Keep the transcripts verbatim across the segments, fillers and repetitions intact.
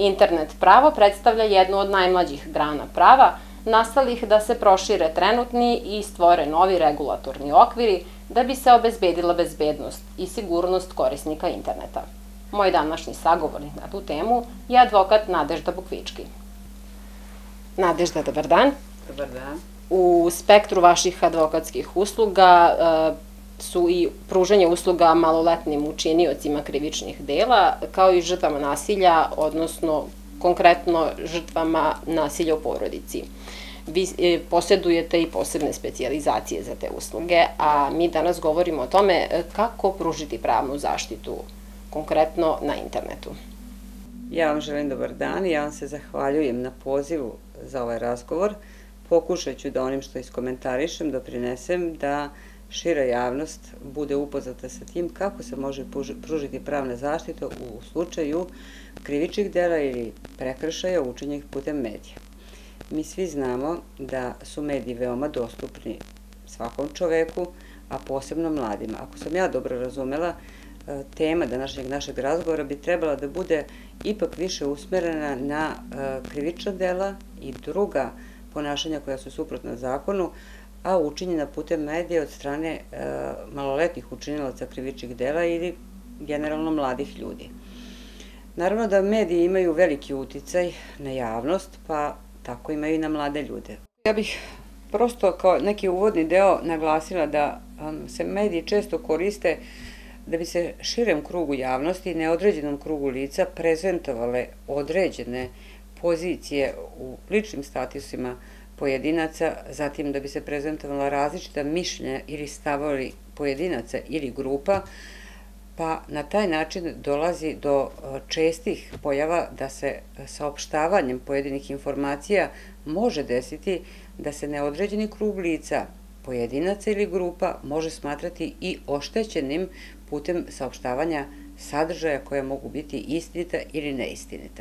Internet pravo predstavlja jednu od najmlađih grana prava, nastalih da se prošire trenutni i stvore novi regulatorni okviri da bi se obezbedila bezbednost i sigurnost korisnika interneta. Moj današnji sagovornik na tu temu je advokat Nadežda Bukvički. Nadežda, dobar dan. Dobar dan. U spektru vaših advokatskih usluga su i pružanje usluga maloletnim učiniocima krivičnih dela, kao i žrtvama nasilja, odnosno konkretno žrtvama nasilja u porodici. Vi posjedujete i posebne specijalizacije za te usluge, a mi danas govorimo o tome kako pružiti pravnu zaštitu, konkretno na internetu. Ja vam želim dobar dan i ja vam se zahvaljujem na pozivu za ovaj razgovor. Pokušat ću da onim što iskomentarišem doprinesem da šira javnost bude upoznata sa tim kako se može pružiti pravna zaštita u slučaju krivičnih dela ili prekršaja učinjenih putem medija. Mi svi znamo da su mediji veoma dostupni svakom čoveku, a posebno mladima. Ako sam ja dobro razumela, tema današnjeg našeg razgovora bi trebala da bude ipak više usmerena na krivična dela i druga ponašanja koja su suprotna zakonu, a učinjena putem medija od strane maloletnih učinilaca krivičnih dela ili generalno mladih ljudi. Naravno da mediji imaju veliki uticaj na javnost, pa tako imaju i na mlade ljude. Ja bih prosto kao neki uvodni deo naglasila da se mediji često koriste da bi se širem krugu javnosti i neodređenom krugu lica prezentovale određene pozicije u ličnim statusima pojedinaca, zatim da bi se prezentovala različita mišljenja ili stavovi pojedinaca ili grupa, pa na taj način dolazi do čestih pojava da se saopštavanjem pojedinih informacija može desiti da se neodređeni krug lica, pojedinaca ili grupa može smatrati i oštećenim putem saopštavanja sadržaja koje mogu biti istinita ili neistinita.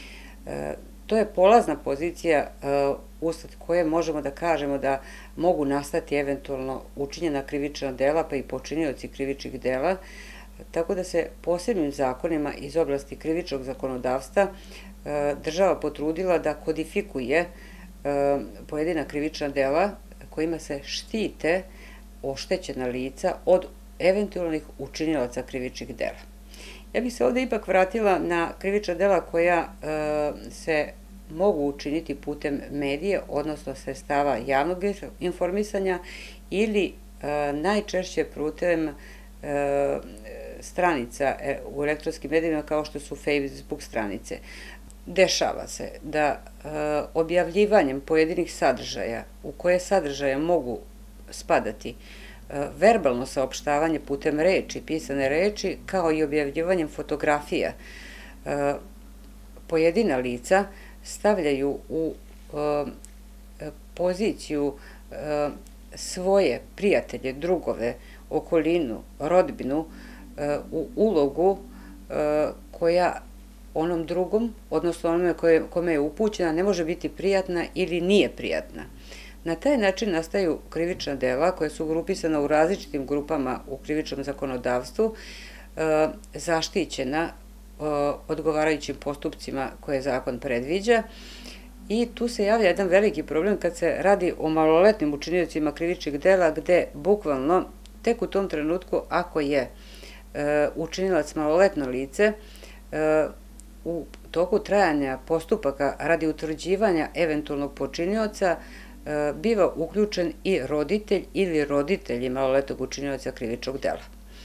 To je polazna pozicija usled koje možemo da kažemo da mogu nastati eventualno učinjena krivična dela pa i počinioci krivičnih dela, tako da se posebnim zakonima iz oblasti krivičnog zakonodavstva država potrudila da kodifikuje pojedina krivična dela kojima se štite oštećena lica od eventualnih učinilaca krivičnih dela. Ja bih se ovde ipak vratila na krivična dela koja se mogu učiniti putem medije, odnosno sredstava javnog informisanja ili najčešće putem stranica u elektronskim medijima kao što su Facebook stranice. Dešava se da objavljivanjem pojedinih sadržaja, u koje sadržaje mogu spadati verbalno saopštavanje putem reči, pisane reči, kao i objavljivanjem fotografija, pojedina lica stavljaju u poziciju svoje prijatelje, drugove, okolinu, rodbinu, u ulogu koja onom drugom, odnosno onome kome je upućena, ne može biti prijatna ili nije prijatna. Na taj način nastaju krivična dela koja su grupisana u različitim grupama u krivičnom zakonodavstvu, zaštićena odgovarajućim postupcima koje zakon predviđa, i tu se javlja jedan veliki problem kad se radi o maloletnim učiniocima krivičnih dela, gde bukvalno tek u tom trenutku, ako je učinilac maloletno lice, u toku trajanja postupaka radi utvrđivanja eventualnog počinioca biva uključen i roditelj ili roditelji maloletnog učinioca krivičnog dela.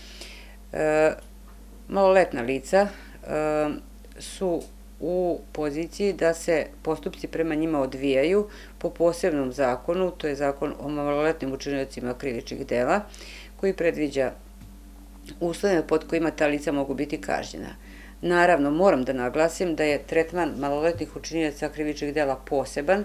Maloletna lica su u poziciji da se postupci prema njima odvijaju po posebnom zakonu, to je zakon o maloletnim učiniocima krivičnih dela, koji predviđa uslove pod kojima ta lica mogu biti kažnjena. Naravno, moram da naglasim da je tretman maloletnih učinioca krivičnih dela poseban.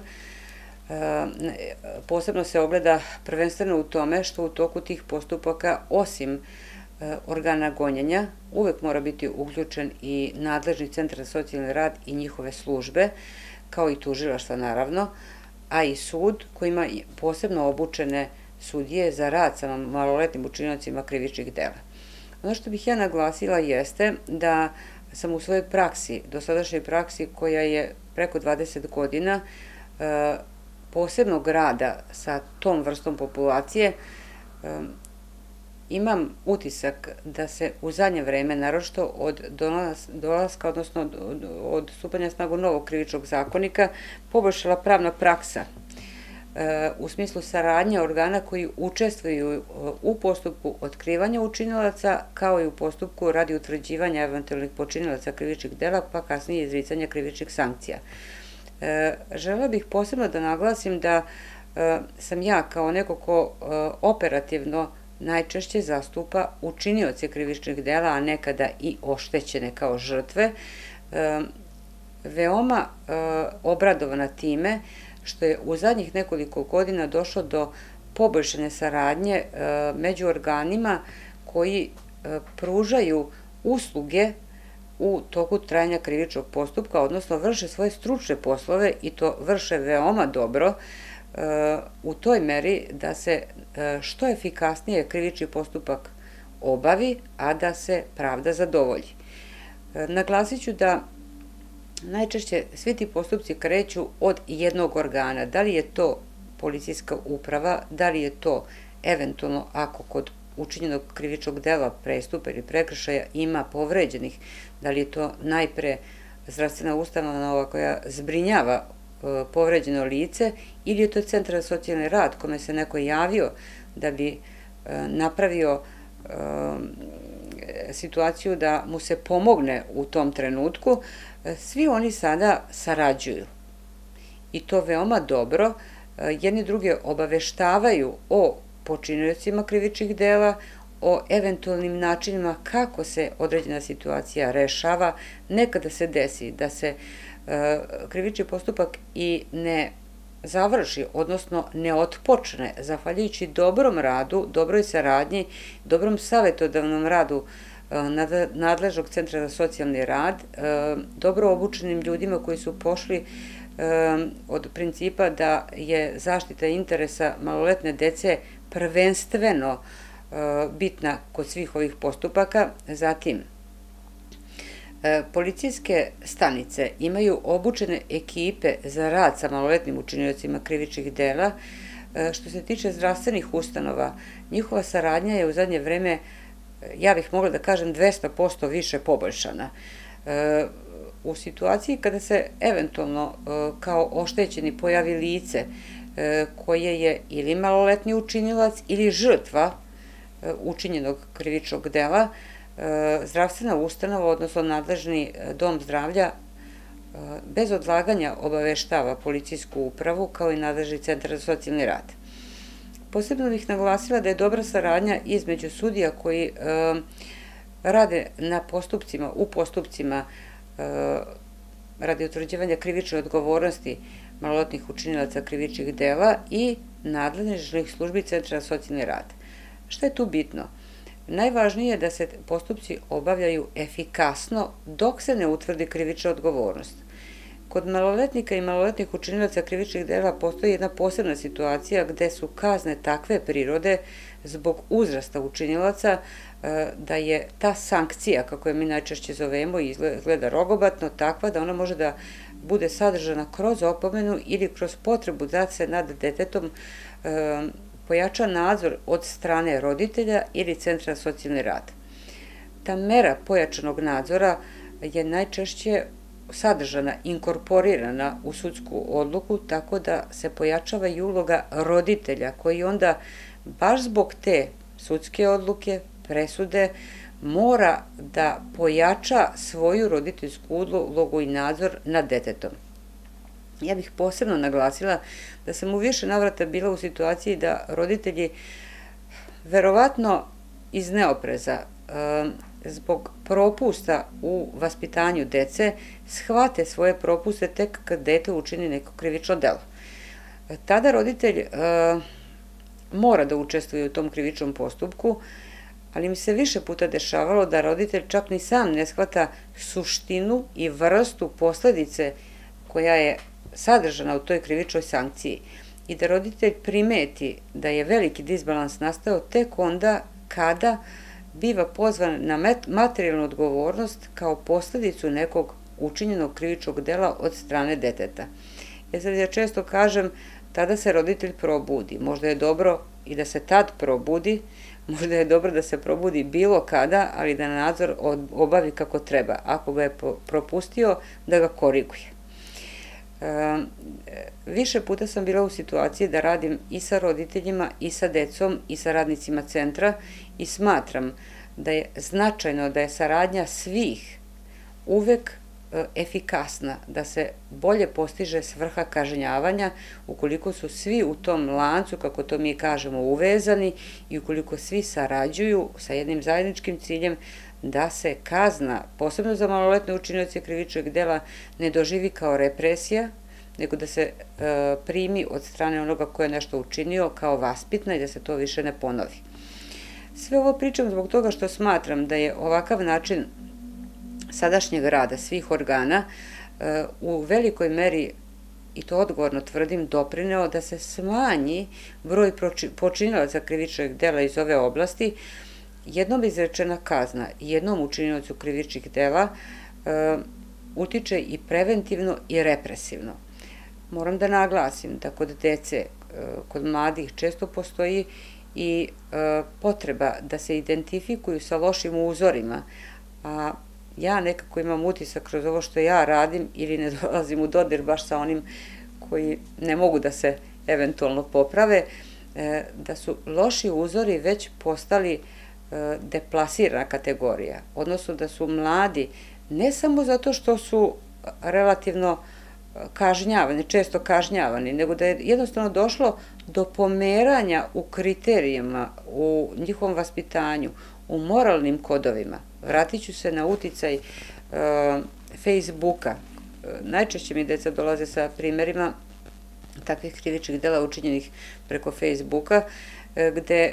Posebno se ogleda prvenstveno u tome što u toku tih postupaka, osim organa gonjenja, uvek mora biti uključen i nadležni centar za socijalni rad i njihove službe, kao i tužilaštva naravno, a i sud koji ima posebno obučene sudije za rad sa maloletnim učiniocima krivičnih dela. Ono što bih ja naglasila jeste da sam u svojoj praksi, dosadašnjoj praksi koja je preko dvadeset godina, posebnog rada sa tom vrstom populacije, imam utisak da se u zadnje vreme, naročito od dolaska, odnosno od stupanja snagu novog krivičnog zakonika, poboljšala pravna praksa u smislu saradnje organa koji učestvuju u postupku otkrivanja učinilaca, kao i u postupku radi utvrđivanja eventualnih počinilaca krivičnih dela, pa kasnije izricanja krivičnih sankcija. Želela bih posebno da naglasim da sam ja kao neko ko operativno najčešće zastupa učinioce krivičnih dela, a nekada i oštećene kao žrtve, veoma obradovana time što je u zadnjih nekoliko godina došlo do poboljšane saradnje među organima koji pružaju usluge u toku trajanja krivičnog postupka, odnosno vrše svoje stručne poslove i to vrše veoma dobro u toj meri da se što efikasnije krivični postupak obavi, a da se pravda zadovolji. Naglasit ću da najčešće svi ti postupci kreću od jednog organa, da li je to policijska uprava, da li je to eventualno ako kod učinjenog krivičnog dela, prestupa ili prekršaja ima povređenih, da li je to najpre zdravstvena ustanova koja zbrinjava povređeno lice ili je to centar za socijalni rad kome se neko javio da bi napravio situaciju da mu se pomogne u tom trenutku. Svi oni sada sarađuju i to veoma dobro. Jedni druge obaveštavaju o počiniocima krivičnih dela, o eventualnim načinima kako se određena situacija rešava. Nekada se desi da se krivični postupak i ne završi, odnosno ne otpočne, zahvaljujući dobrom radu, dobroj saradnji, dobrom savjetodavnom radu nadležnog centra za socijalni rad, dobro obučenim ljudima koji su pošli od principa da je zaštita interesa maloletne dece prvenstveno bitna kod svih ovih postupaka. Zatim, policijske stanice imaju obučene ekipe za rad sa maloletnim učiniocima krivičnih dela. Što se tiče zdravstvenih ustanova, njihova saradnja je u zadnje vreme, ja bih mogla da kažem, dvesta posto više poboljšana. U situaciji kada se eventualno kao oštećeni pojavi lice koje je ili maloletni učinilac ili žrtva učinjenog krivičnog dela, zdravstvena ustanova, odnosno nadležni dom zdravlja, bez odlaganja obaveštava policijsku upravu kao i nadležni centar za socijalni rad. Posebno bih naglasila da je dobra saradnja između sudija koji rade na postupcima, u postupcima radi utvrđivanja krivične odgovornosti maloletnih učinilaca krivičnih dela i nadležnih službi centra za socijalni rad. Šta je tu bitno? Najvažnije je da se postupci obavljaju efikasno dok se ne utvrdi krivična odgovornost. Kod maloletnika i maloletnih učinilaca krivičnih dela postoji jedna posebna situacija gde su kazne takve prirode zbog uzrasta učinilaca da je ta sankcija, kako je mi najčešće zovemo i izgleda rogobatno, takva da ona može da bude sadržana kroz opomenu ili kroz potrebu da se nad detetom pojača nadzor od strane roditelja ili centra za socijalni rad. Ta mera pojačanog nadzora je najčešće sadržana, inkorporirana u sudsku odluku, tako da se pojačava i uloga roditelja koji onda baš zbog te sudske odluke, presude, mora da pojača svoju roditeljsku ulogu i nadzor nad detetom. Ja bih posebno naglasila da sam u više navrata bila u situaciji da roditelji verovatno iz neopreza zbog propusta u vaspitanju dece shvate svoje propuste tek kad dete učini neko krivično delo. Tada roditelj mora da učestvuje u tom krivičnom postupku, ali mi se više puta dešavalo da roditelj čak ni sam ne shvata suštinu i vrstu posledice koja je sadržana u toj krivičnoj sankciji i da roditelj primeti da je veliki disbalans nastao tek onda kada biva pozvan na materijalnu odgovornost kao posljedicu nekog učinjenog krivičnog dela od strane deteta. Ja sad ja često kažem, tada se roditelj probudi. Možda je dobro i da se tad probudi, možda je dobro da se probudi bilo kada, ali da nadzor obavi kako treba. Ako ga je propustio, da ga koriguje. Više puta sam bila u situaciji da radim i sa roditeljima, i sa decom, i sa radnicima centra i smatram da je značajno da je saradnja svih uvek efikasna, da se bolje postiže svrha kažnjavanja ukoliko su svi u tom lancu, kako to mi kažemo, uvezani i ukoliko svi sarađuju sa jednim zajedničkim ciljem da se kazna, posebno za maloletne učinioce krivičnog dela, ne doživi kao represija, nego da se primi od strane onoga ko je nešto učinio kao vaspitna i da se to više ne ponovi. Sve ovo pričam zbog toga što smatram da je ovakav način sadašnjeg rada svih organa u velikoj meri, i to odgovorno tvrdim, doprineo da se smanji broj počinilaca krivičnog dela iz ove oblasti. Jednom izrečena kazna i jednom učiniocu krivičnih dela utiče i preventivno i represivno. Moram da naglasim da kod dece, kod mladih često postoji i potreba da se identifikuju sa lošim uzorima, a ja nekako imam utisak kroz ovo što ja radim ili ne dolazim u dodir baš sa onim koji ne mogu da se eventualno poprave, da su loši uzori već postali deplasirana kategorija, odnosno da su mladi ne samo zato što su relativno kažnjavani, često kažnjavani, nego da je jednostavno došlo do pomeranja u kriterijima, u njihovom vaspitanju, u moralnim kodovima. Vratit ću se na uticaj Facebooka. Najčešće mi deca dolaze sa primerima takvih krivičnih dela učinjenih preko Facebooka, gde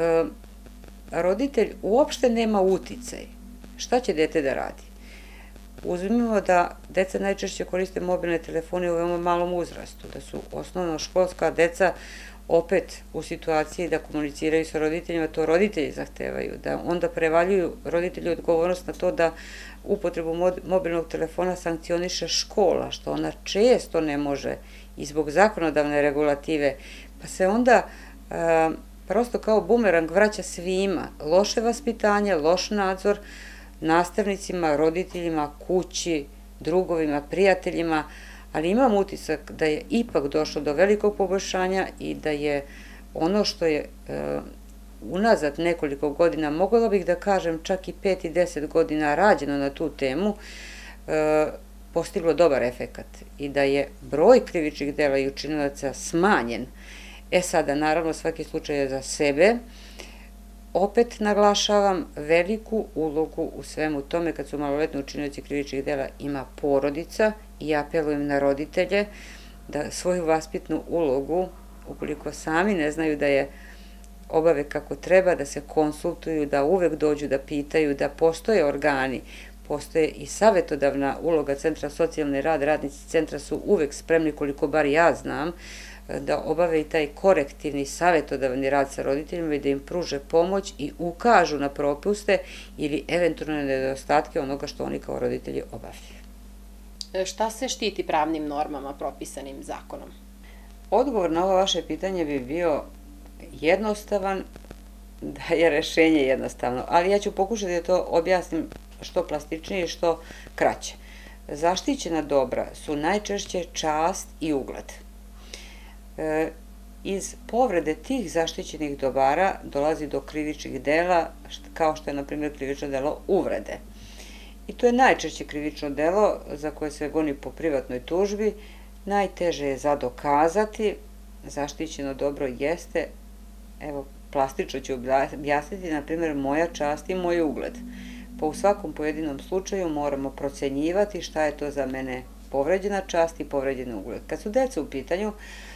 roditelj uopšte nema uticaj. Šta će dete da radi? Uzmimo da deca najčešće koriste mobilne telefone u veoma malom uzrastu, da su osnovno školska deca opet u situaciji da komuniciraju sa roditeljima, to roditelji zahtevaju, da onda prevaljuju roditelji odgovornost na to da upotrebu mobilnog telefona sankcioniše škola, što ona često ne može i zbog zakonodavne regulative, pa se onda prosto kao bumerang vraća svima. Loše vaspitanje, loš nadzor, nastavnicima, roditeljima, kući, drugovima, prijateljima, ali imam utisak da je ipak došlo do velikog poboljšanja i da je ono što je unazad nekoliko godina, mogla bih da kažem čak i pet i deset godina rađeno na tu temu, postiglo dobar efekat i da je broj krivičnih dela i učinilaca smanjen. E sada, naravno, svaki slučaj je za sebe. Opet naglašavam veliku ulogu u svemu tome kad su maloletni učinioci krivičnih dela ima porodica i apelujem na roditelje da svoju vaspitnu ulogu, ukoliko sami ne znaju da je obave kako treba, da se konsultuju, da uvek dođu da pitaju, da postoje organi, postoje i savetodavna uloga Centra socijalni rad, radnici centra su uvek spremni, koliko bar ja znam, da obave i taj korektivni savetodavni rad sa roditeljima i da im pruže pomoć i ukažu na propuste ili eventualne nedostatke onoga što oni kao roditelji obavljaju. Šta se štiti pravnim normama propisanim zakonom? Odgovor na ovo vaše pitanje bi bio jednostavan, da je rešenje jednostavno, ali ja ću pokušati da to objasnim što plastičnije i što kraće. Zaštićena dobra su najčešće čast i ugled. Iz povrede tih zaštićenih dobara dolazi do krivičnih dela, kao što je, na primjer, krivično delo uvrede. I to je najčešće krivično delo za koje se goni po privatnoj tužbi. Najteže je zadokazati, zaštićeno dobro jeste, evo, plastično ću objasniti, na primjer, moja čast i moj ugled. Pa u svakom pojedinom slučaju moramo procenjivati šta je to za mene povređena čast i povređen ugled. Kad su deca u pitanju,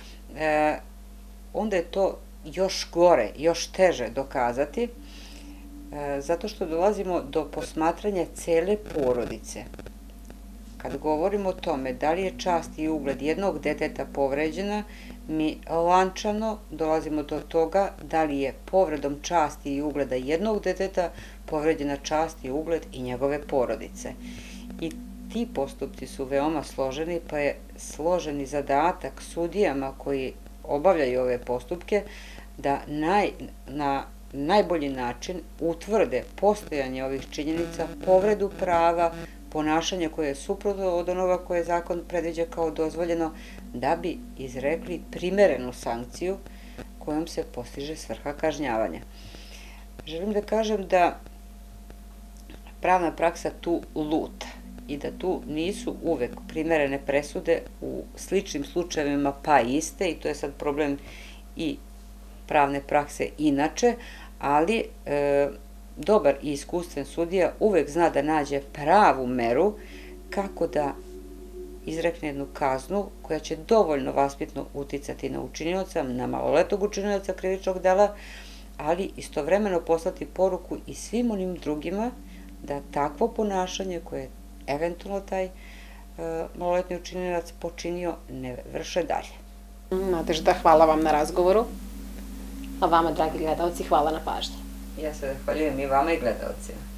onda je to još gore, još teže dokazati, zato što dolazimo do posmatranja cele porodice. Kad govorimo o tome da li je čast i ugled jednog deteta povređena, mi lančano dolazimo do toga da li je povredom časti i ugleda jednog deteta povređena čast i ugled i njegove porodice. I ti postupci su veoma složeni, pa je složeni zadatak sudijama koji obavljaju ove postupke da naj, na najbolji način utvrde postojanje ovih činjenica, povredu prava, ponašanje koje je suprotno od onoga koje zakon predviđa kao dozvoljeno, da bi izrekli primerenu sankciju kojom se postiže svrha kažnjavanja. Želim da kažem da pravna praksa tu luta i da tu nisu uvek primerene presude u sličnim slučajevima pa iste, i to je sad problem i pravne prakse inače, ali e, dobar i iskustven sudija uvek zna da nađe pravu meru kako da izrekne jednu kaznu koja će dovoljno vaspitno uticati na učinioca, na maloletnog učinioca krivičnog dela, ali istovremeno poslati poruku i svim onim drugima da takvo ponašanje koje je eventualno taj e, maloletni učinilac počinio ne vrše dalje. Nadežda, hvala vam na razgovoru. A vama, dragi gledalci, hvala na pažnji. Ja se zahvaljujem i vama i gledalcima.